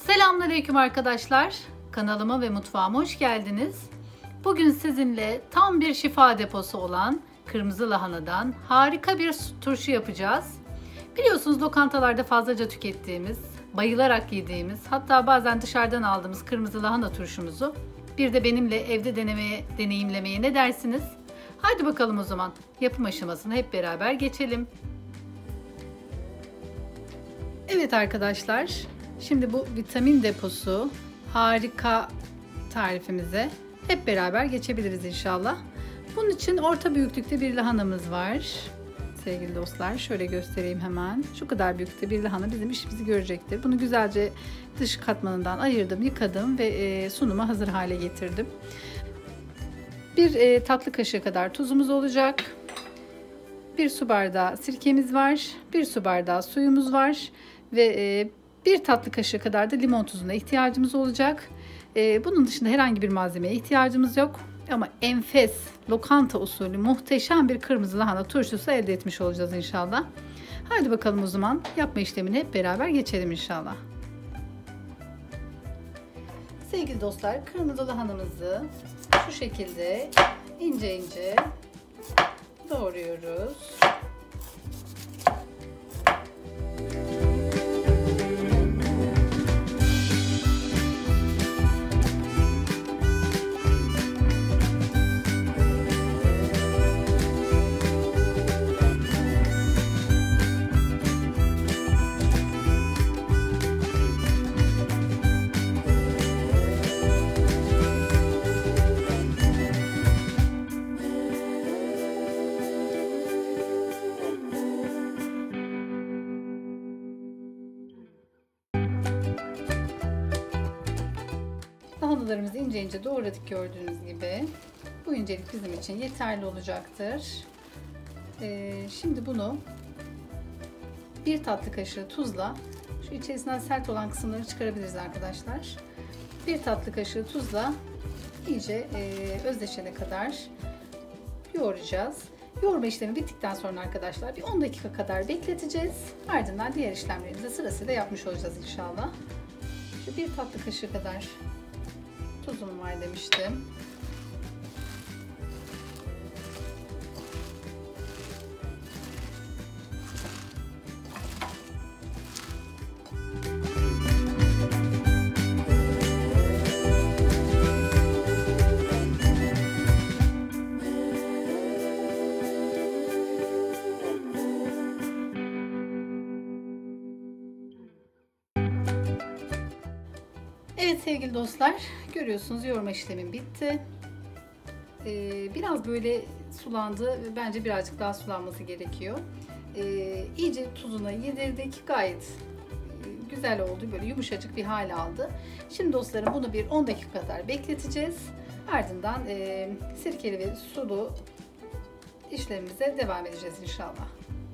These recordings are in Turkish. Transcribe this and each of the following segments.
Selamünaleyküm arkadaşlar. Kanalıma ve mutfağıma hoş geldiniz. Bugün sizinle tam bir şifa deposu olan kırmızı lahanadan harika bir turşu yapacağız. Biliyorsunuz lokantalarda fazlaca tükettiğimiz, bayılarak yediğimiz, hatta bazen dışarıdan aldığımız kırmızı lahana turşumuzu bir de benimle evde deneyimlemeye ne dersiniz? Haydi bakalım o zaman yapım aşamasına hep beraber geçelim. Evet arkadaşlar, şimdi bu vitamin deposu harika tarifimize hep beraber geçebiliriz inşallah. Bunun için orta büyüklükte bir lahanamız var. Sevgili dostlar, şöyle göstereyim hemen. Şu kadar büyüklükte bir lahana bizim işimizi görecektir. Bunu güzelce dış katmanından ayırdım, yıkadım ve sunuma hazır hale getirdim. Bir tatlı kaşığı kadar tuzumuz olacak. 1 su bardağı sirkemiz var. 1 su bardağı suyumuz var. Ve 1 tatlı kaşığı kadar da limon tuzuna ihtiyacımız olacak. Bunun dışında herhangi bir malzemeye ihtiyacımız yok. Ama enfes, lokanta usulü muhteşem bir kırmızı lahana turşusu elde etmiş olacağız inşallah. Hadi bakalım o zaman yapma işlemine hep beraber geçelim inşallah. Sevgili dostlar, kırmızı lahanamızı şu şekilde ince ince doğruyoruz. Lahanalarımızı ince ince doğradık gördüğünüz gibi. Bu incelik bizim için yeterli olacaktır. Şimdi bunu 1 tatlı kaşığı tuzla, şu içerisinden sert olan kısımları çıkarabiliriz arkadaşlar. 1 tatlı kaşığı tuzla iyice özleşene kadar yoğuracağız. Yoğurma işlemi bittikten sonra arkadaşlar bir 10 dakika kadar bekleteceğiz. Ardından diğer işlemlerimizi sırasıyla yapmış olacağız inşallah. Şu 1 tatlı kaşığı kadar tuzum var demiştim. Evet sevgili dostlar, görüyorsunuz yoğurma işlemim bitti. Biraz böyle sulandı. Bence birazcık daha sulanması gerekiyor. İyice tuzuna yedirdik. Gayet güzel oldu. Böyle yumuşacık bir hal aldı. Şimdi dostlarım bunu bir 10 dakika kadar bekleteceğiz. Ardından sirkeli ve sulu işlemimize devam edeceğiz inşallah.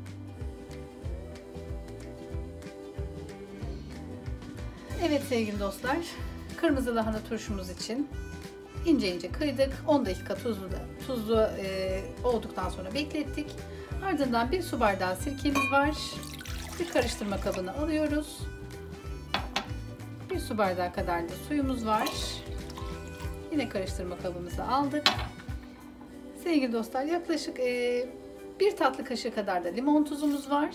Evet sevgili dostlar, kırmızı lahana turşumuz için ince ince kıydık. 10 dakika tuzlu olduktan sonra beklettik. Ardından 1 su bardağı sirkemiz var. Bir karıştırma kabına alıyoruz. 1 su bardağı kadar da suyumuz var. Yine karıştırma kabımıza aldık. Sevgili dostlar, yaklaşık 1 tatlı kaşığı kadar da limon tuzumuz var.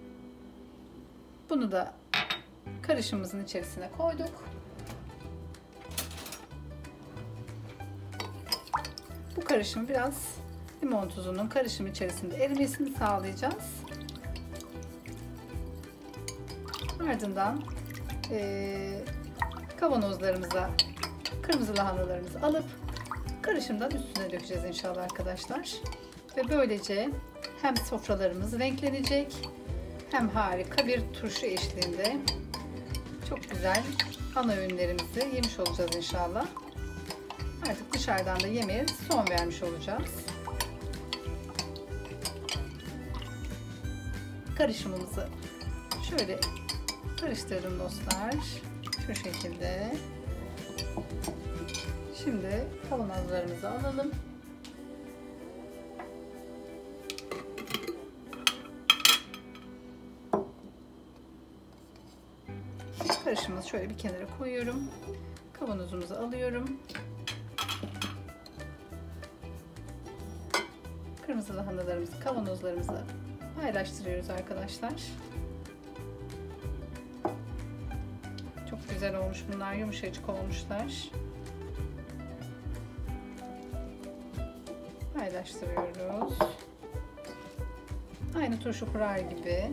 Bunu da karışımımızın içerisine koyduk. Bu karışım biraz limon tuzunun karışım içerisinde erimesini sağlayacağız. Ardından kavanozlarımıza kırmızı lahanalarımızı alıp karışımdan üstüne dökeceğiz inşallah arkadaşlar. Ve böylece hem sofralarımız renklenecek hem harika bir turşu eşliğinde çok güzel ana öğünlerimizi yemiş olacağız inşallah. Artık dışarıdan da yemeğe son vermiş olacağız. Karışımımızı şöyle karıştırdım dostlar. Şu şekilde. Şimdi kavanozlarımızı alalım. karışımımızı şöyle bir kenara koyuyorum. Kavanozumuzu alıyorum. Kırmızı lahanalarımızı, kavanozlarımızı paylaştırıyoruz arkadaşlar. Çok güzel olmuş bunlar, yumuşacık olmuşlar. Paylaştırıyoruz. Aynı turşu kurar gibi.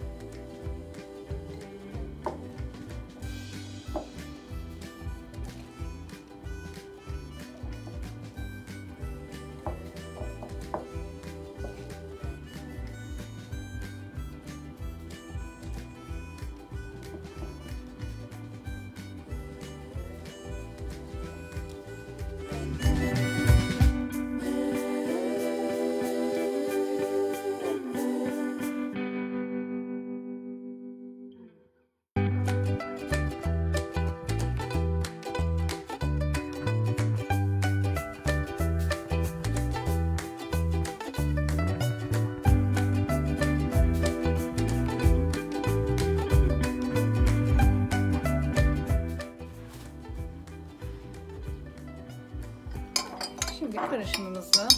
Şimdi karışımımızı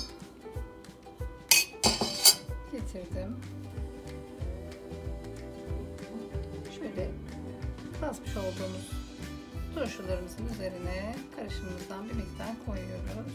getirdim. Şöyle basmış olduğumuz turşularımızın üzerine karışımımızdan bir miktar koyuyoruz.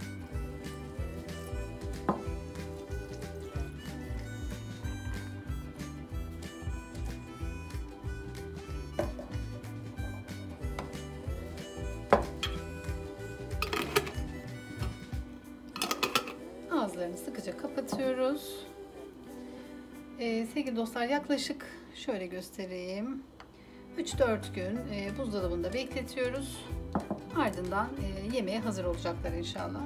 Ağızlarını sıkıca kapatıyoruz. Sevgili dostlar, yaklaşık şöyle göstereyim. 3-4 gün buzdolabında bekletiyoruz. Ardından yemeğe hazır olacaklar inşallah.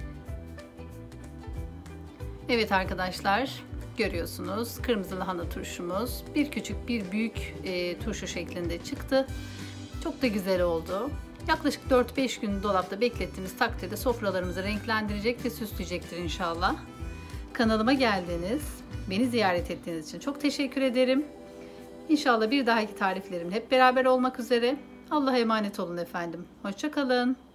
Evet arkadaşlar, görüyorsunuz kırmızı lahana turşumuz bir küçük bir büyük turşu şeklinde çıktı. Çok da güzel oldu. Yaklaşık 4-5 gün dolapta beklettiğimiz takdirde sofralarımızı renklendirecek ve süsleyecektir inşallah. Kanalıma geldiniz, beni ziyaret ettiğiniz için çok teşekkür ederim. İnşallah bir dahaki tariflerim hep beraber olmak üzere. Allah'a emanet olun efendim. Hoşça kalın.